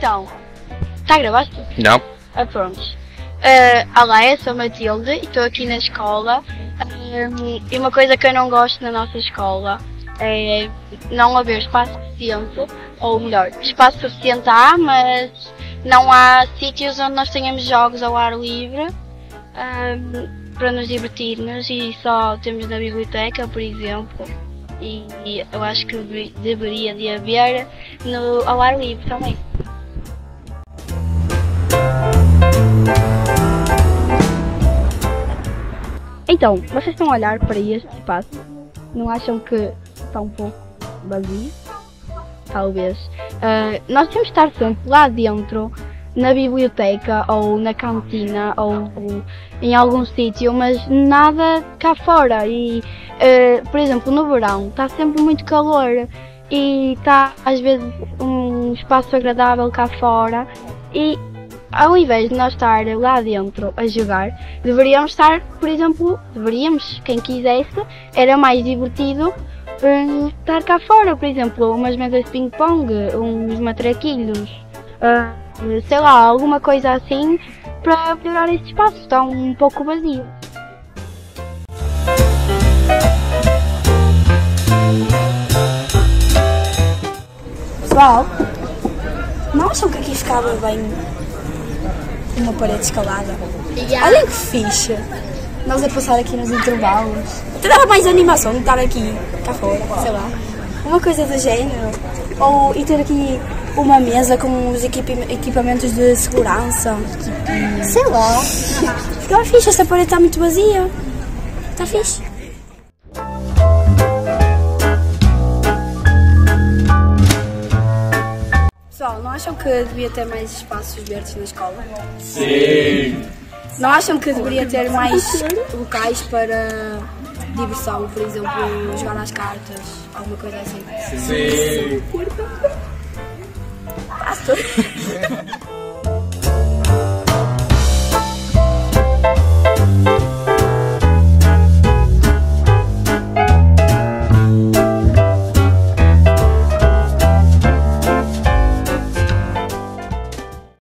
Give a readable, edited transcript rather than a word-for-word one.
Então, está gravado? Não. Pronto. Olá, eu sou Matilde e estou aqui na escola. E uma coisa que eu não gosto na nossa escola é não haver espaço suficiente, ou melhor, espaço suficiente há, mas não há sítios onde nós tenhamos jogos ao ar livre para nos divertirmos, e só temos na biblioteca, por exemplo. E eu acho que deveria de haver ao ar livre também. Então, vocês estão a olhar para este espaço? Não acham que está um pouco vazio? Talvez. Nós temos de estar sempre lá dentro, na biblioteca ou na cantina ou em algum sítio, mas nada cá fora. E, por exemplo, no verão está sempre muito calor e está às vezes um espaço agradável cá fora, e ao invés de nós estar lá dentro a jogar, deveríamos estar, por exemplo, quem quisesse, era mais divertido estar cá fora, por exemplo, umas mesas de ping-pong, uns matraquilhos, sei lá, alguma coisa assim, para melhorar este espaço. Está um pouco vazio. Pessoal, não acham que aqui ficava bem uma parede escalada? Olhem que fixe! Nós a passar aqui nos intervalos. Até dava mais animação de estar aqui, cá fora, sei lá. Uma coisa do género. E ter aqui uma mesa com os equipamentos de segurança. Sei lá. Ficava fixe, esta parede está muito vazia. Está fixe. Pessoal, não acham que devia ter mais espaços verdes na escola? Sim! Não acham que deveria ter mais locais para diversão, por exemplo, jogar às cartas, alguma coisa assim? Sim! Sim.